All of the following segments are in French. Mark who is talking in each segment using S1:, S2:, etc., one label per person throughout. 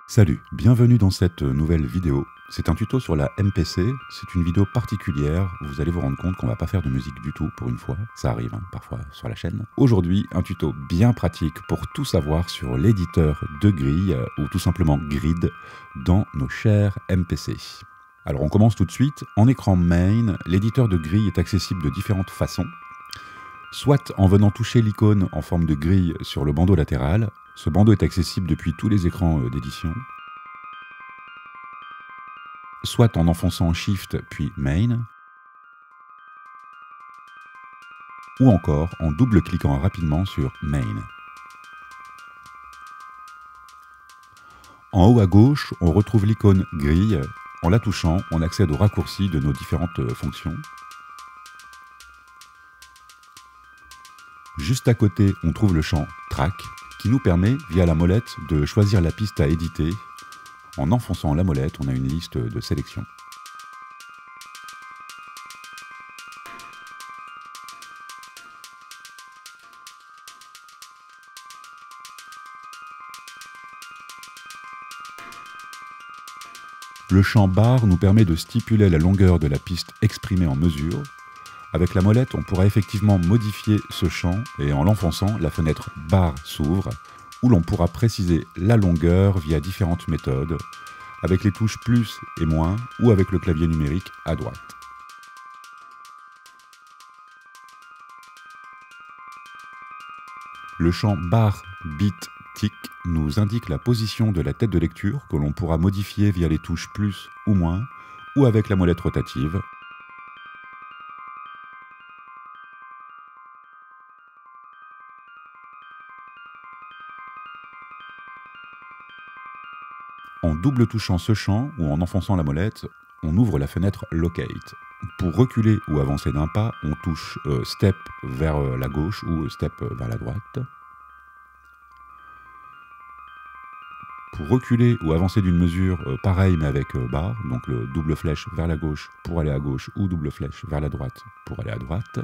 S1: Salut, bienvenue dans cette nouvelle vidéo. C'est un tuto sur la MPC, c'est une vidéo particulière, vous allez vous rendre compte qu'on va pas faire de musique du tout pour une fois, ça arrive parfois sur la chaîne. Aujourd'hui, un tuto bien pratique pour tout savoir sur l'éditeur de grille, ou tout simplement grid, dans nos chers MPC. Alors on commence tout de suite, en écran main, l'éditeur de grille est accessible de différentes façons. Soit en venant toucher l'icône en forme de grille sur le bandeau latéral. Ce bandeau est accessible depuis tous les écrans d'édition. Soit en enfonçant Shift puis Main. Ou encore en double-cliquant rapidement sur Main. En haut à gauche, on retrouve l'icône grille. En la touchant, on accède au raccourci de nos différentes fonctions. Juste à côté, on trouve le champ Track, qui nous permet, via la molette, de choisir la piste à éditer. En enfonçant la molette, on a une liste de sélection. Le champ Bar nous permet de stipuler la longueur de la piste exprimée en mesure. Avec la molette, on pourra effectivement modifier ce champ et en l'enfonçant, la fenêtre Bar s'ouvre où l'on pourra préciser la longueur via différentes méthodes, avec les touches plus et moins ou avec le clavier numérique à droite. Le champ Bar Bit Tick nous indique la position de la tête de lecture que l'on pourra modifier via les touches plus ou moins ou avec la molette rotative. En double touchant ce champ ou en enfonçant la molette, on ouvre la fenêtre Locate. Pour reculer ou avancer d'un pas, on touche Step vers la gauche ou Step vers la droite. Pour reculer ou avancer d'une mesure, pareil mais avec barre, donc le double flèche vers la gauche pour aller à gauche ou double flèche vers la droite pour aller à droite.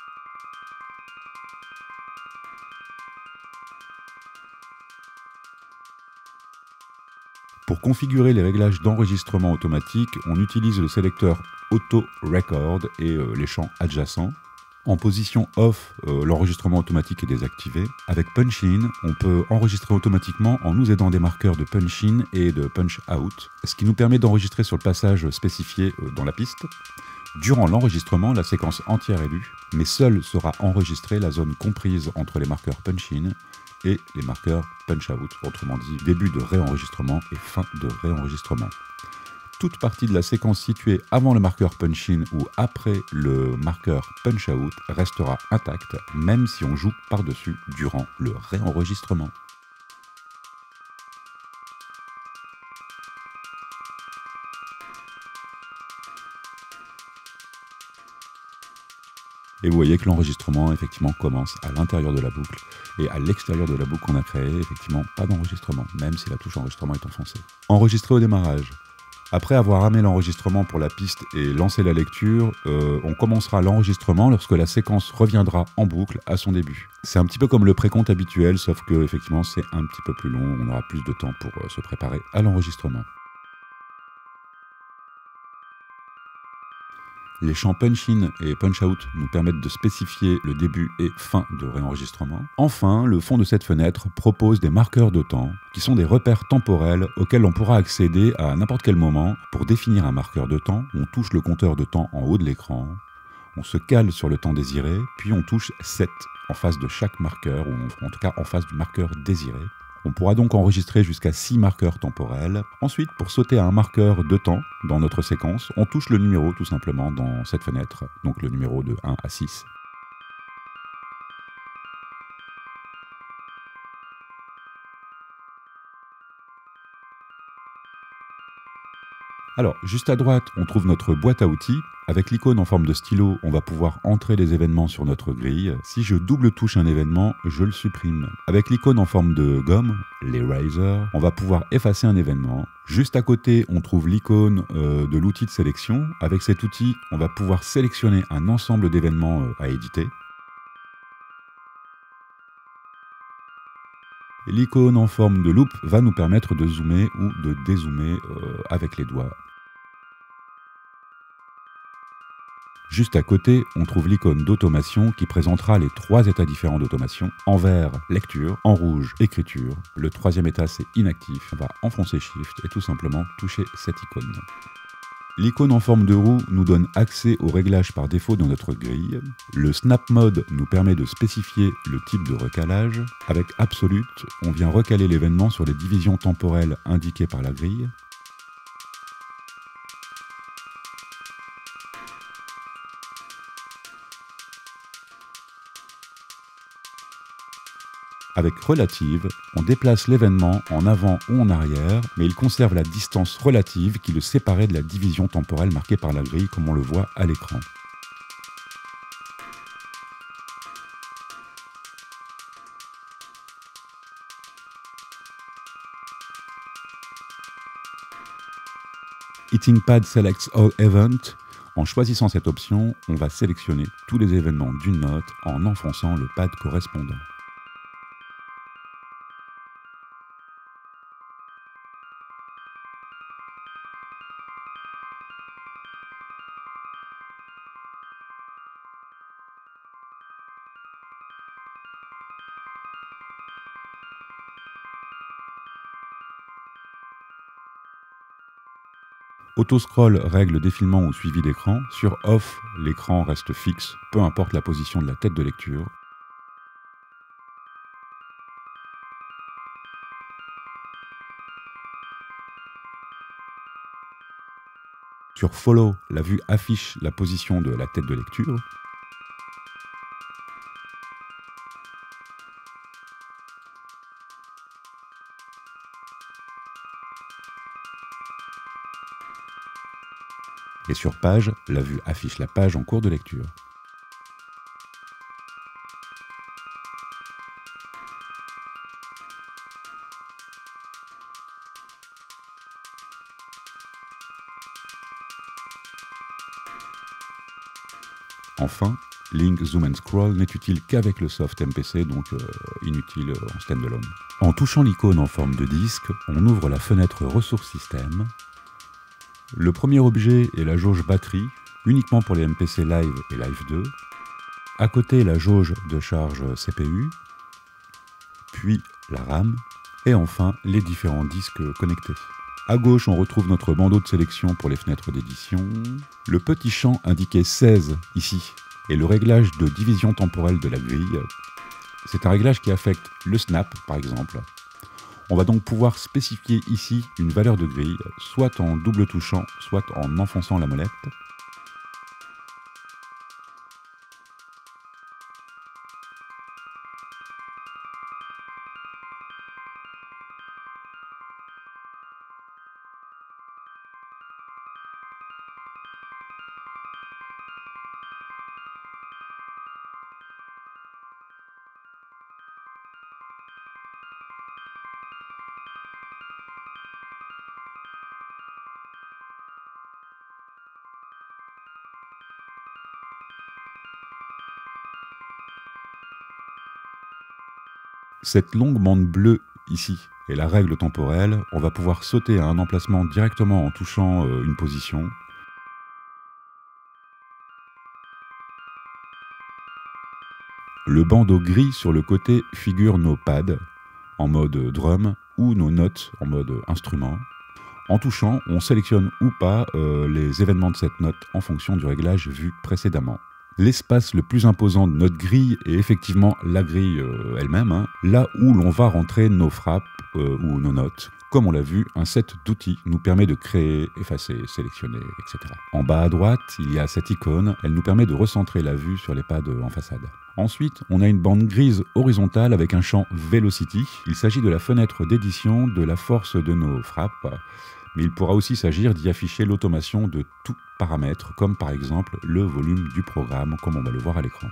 S1: Pour configurer les réglages d'enregistrement automatique, on utilise le sélecteur Auto Record et les champs adjacents. En position off, l'enregistrement automatique est désactivé. Avec Punch In, on peut enregistrer automatiquement en nous aidant des marqueurs de Punch In et de Punch Out, ce qui nous permet d'enregistrer sur le passage spécifié dans la piste. Durant l'enregistrement, la séquence entière est lue, mais seule sera enregistrée la zone comprise entre les marqueurs Punch In et les marqueurs Punch Out, autrement dit début de réenregistrement et fin de réenregistrement. Toute partie de la séquence située avant le marqueur Punch In ou après le marqueur Punch Out restera intacte, même si on joue par-dessus durant le réenregistrement. Et vous voyez que l'enregistrement effectivement commence à l'intérieur de la boucle et à l'extérieur de la boucle qu'on a créée, effectivement pas d'enregistrement, même si la touche enregistrement est enfoncée. Enregistrer au démarrage. Après avoir ramé l'enregistrement pour la piste et lancé la lecture, on commencera l'enregistrement lorsque la séquence reviendra en boucle à son début. C'est un petit peu comme le précompte habituel, sauf que effectivement c'est un petit peu plus long, on aura plus de temps pour se préparer à l'enregistrement. Les champs Punch In et Punch Out nous permettent de spécifier le début et fin de réenregistrement. Enfin, le fond de cette fenêtre propose des marqueurs de temps, qui sont des repères temporels auxquels on pourra accéder à n'importe quel moment. Pour définir un marqueur de temps, on touche le compteur de temps en haut de l'écran, on se cale sur le temps désiré, puis on touche Set en face de chaque marqueur, ou en tout cas en face du marqueur désiré. On pourra donc enregistrer jusqu'à 6 marqueurs temporels. Ensuite, pour sauter à un marqueur de temps dans notre séquence, on touche le numéro tout simplement dans cette fenêtre, donc le numéro de 1 à 6. Alors, juste à droite, on trouve notre boîte à outils. Avec l'icône en forme de stylo, on va pouvoir entrer les événements sur notre grille. Si je double touche un événement, je le supprime. Avec l'icône en forme de gomme, l'eraser, on va pouvoir effacer un événement. Juste à côté, on trouve l'icône de l'outil de sélection. Avec cet outil, on va pouvoir sélectionner un ensemble d'événements à éditer. L'icône en forme de loupe va nous permettre de zoomer ou de dézoomer avec les doigts. Juste à côté, on trouve l'icône d'automation qui présentera les 3 états différents d'automation. En vert, lecture, en rouge, écriture. Le 3e état, c'est inactif. On va enfoncer Shift et tout simplement toucher cette icône. L'icône en forme de roue nous donne accès aux réglages par défaut dans notre grille. Le Snap Mode nous permet de spécifier le type de recalage. Avec Absolute, on vient recaler l'événement sur les divisions temporelles indiquées par la grille. Avec Relative, on déplace l'événement en avant ou en arrière, mais il conserve la distance relative qui le séparait de la division temporelle marquée par la grille comme on le voit à l'écran. Hitting Pad Selects All Event. En choisissant cette option, on va sélectionner tous les événements d'une note en enfonçant le pad correspondant. Autoscroll règle le défilement ou suivi d'écran. Sur Off, l'écran reste fixe, peu importe la position de la tête de lecture. Sur Follow, la vue affiche la position de la tête de lecture. Et sur Page, la vue affiche la page en cours de lecture. Enfin, Link, Zoom and Scroll n'est utile qu'avec le soft MPC, donc inutile en standalone. En touchant l'icône en forme de disque, on ouvre la fenêtre Ressources Système. Le premier objet est la jauge batterie, uniquement pour les MPC Live et Live 2. À côté, la jauge de charge CPU, puis la RAM, et enfin les différents disques connectés. À gauche, on retrouve notre bandeau de sélection pour les fenêtres d'édition. Le petit champ indiqué 16 ici est le réglage de division temporelle de la grille. C'est un réglage qui affecte le snap, par exemple. On va donc pouvoir spécifier ici une valeur de grille, soit en double touchant, soit en enfonçant la molette. Cette longue bande bleue ici est la règle temporelle. On va pouvoir sauter à un emplacement directement en touchant une position. Le bandeau gris sur le côté figure nos pads en mode drum ou nos notes en mode instrument. En touchant, on sélectionne ou pas les événements de cette note en fonction du réglage vu précédemment. L'espace le plus imposant de notre grille est effectivement la grille elle-même, là où l'on va rentrer nos frappes ou nos notes. Comme on l'a vu, un set d'outils nous permet de créer, effacer, sélectionner, etc. En bas à droite, il y a cette icône, elle nous permet de recentrer la vue sur les pads en façade. Ensuite, on a une bande grise horizontale avec un champ Velocity. Il s'agit de la fenêtre d'édition de la force de nos frappes, mais il pourra aussi s'agir d'y afficher l'automation de tout paramètre, comme par exemple le volume du programme, comme on va le voir à l'écran.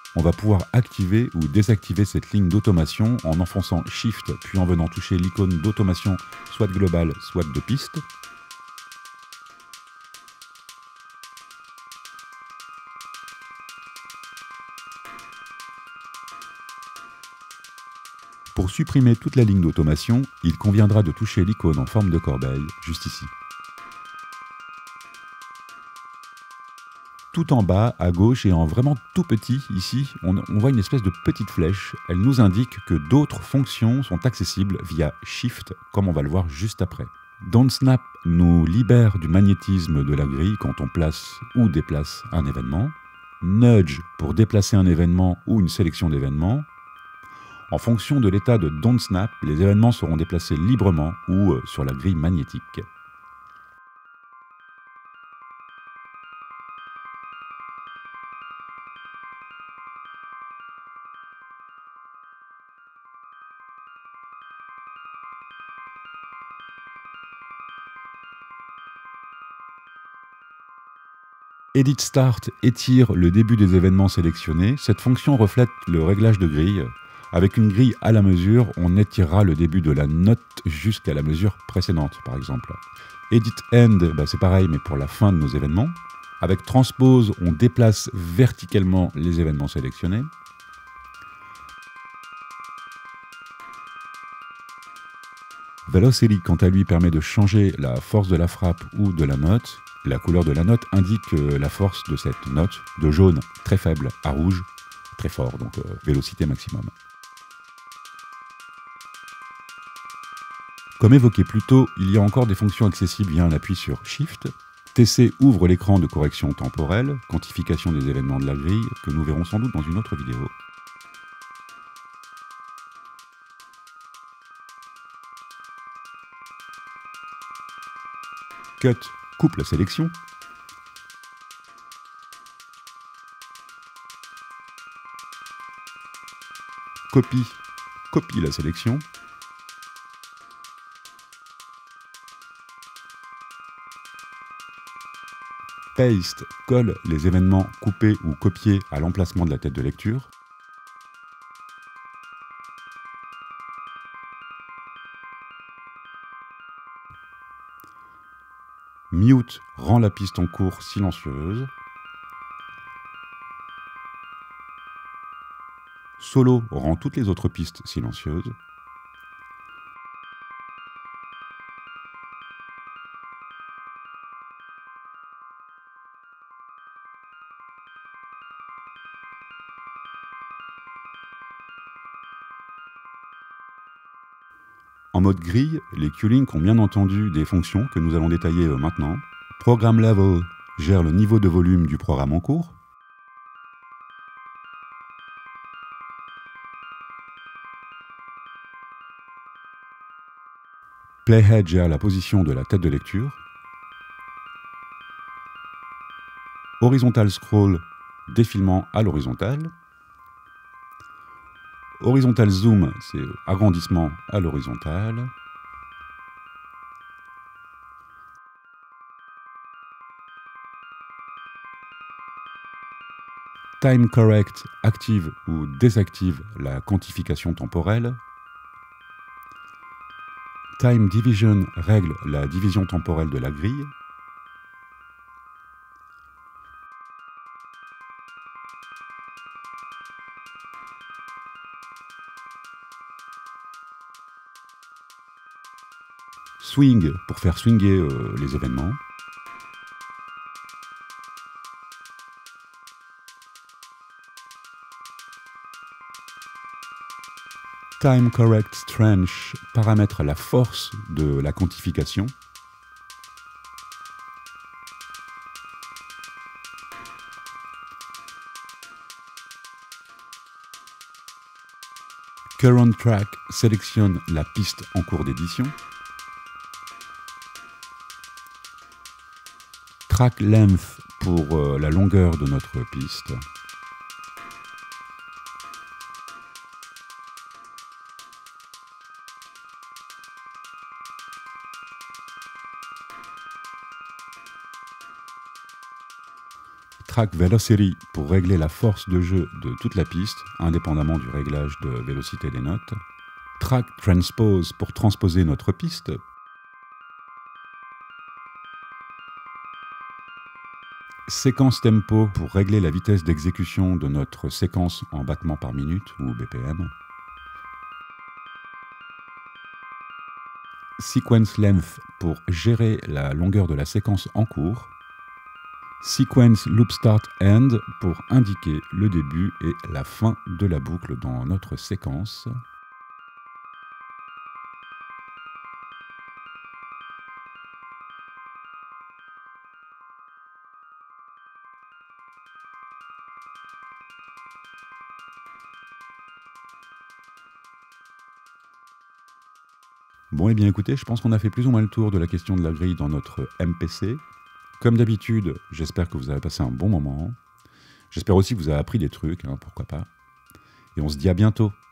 S1: on va pouvoir activer ou désactiver cette ligne d'automation en enfonçant Shift puis en venant toucher l'icône d'automation soit globale, soit de piste. Pour supprimer toute la ligne d'automation, il conviendra de toucher l'icône en forme de corbeille, juste ici. Tout en bas, à gauche et en vraiment tout petit, ici, on voit une espèce de petite flèche. Elle nous indique que d'autres fonctions sont accessibles via Shift, comme on va le voir juste après. Don't Snap nous libère du magnétisme de la grille quand on place ou déplace un événement. Nudge pour déplacer un événement ou une sélection d'événements. En fonction de l'état de Don't Snap, les événements seront déplacés librement ou sur la grille magnétique. Edit Start étire le début des événements sélectionnés. Cette fonction reflète le réglage de grille. Avec une grille à la mesure, on étirera le début de la note jusqu'à la mesure précédente, par exemple. Edit End, c'est pareil, mais pour la fin de nos événements. Avec Transpose, on déplace verticalement les événements sélectionnés. Velocity, quant à lui, permet de changer la force de la frappe ou de la note. La couleur de la note indique la force de cette note, de jaune très faible à rouge très fort, donc vélocité maximum. Comme évoqué plus tôt, il y a encore des fonctions accessibles via un appui sur Shift. TC ouvre l'écran de correction temporelle, quantification des événements de la grille, que nous verrons sans doute dans une autre vidéo. Cut coupe la sélection. Copie copie la sélection. Paste colle les événements coupés ou copiés à l'emplacement de la tête de lecture. Mute rend la piste en cours silencieuse. Solo rend toutes les autres pistes silencieuses. En mode grille, les Q-Link ont bien entendu des fonctions que nous allons détailler maintenant. Program Level gère le niveau de volume du programme en cours. Playhead gère la position de la tête de lecture. Horizontal Scroll, défilement à l'horizontale. Horizontal Zoom, c'est agrandissement à l'horizontale. Time Correct active ou désactive la quantification temporelle. Time Division règle la division temporelle de la grille. Swing pour faire swinger les événements. Time Correct Strange paramètre la force de la quantification. Current Track sélectionne la piste en cours d'édition. Track Length pour la longueur de notre piste. Track Velocity pour régler la force de jeu de toute la piste, indépendamment du réglage de vélocité des notes. Track Transpose pour transposer notre piste. Séquence Tempo pour régler la vitesse d'exécution de notre séquence en battements par minute ou BPM. Sequence Length pour gérer la longueur de la séquence en cours. Sequence Loop Start End pour indiquer le début et la fin de la boucle dans notre séquence. Bon, et bien écoutez, je pense qu'on a fait plus ou moins le tour de la question de la grille dans notre MPC. Comme d'habitude, j'espère que vous avez passé un bon moment. J'espère aussi que vous avez appris des trucs, pourquoi pas. Et on se dit à bientôt.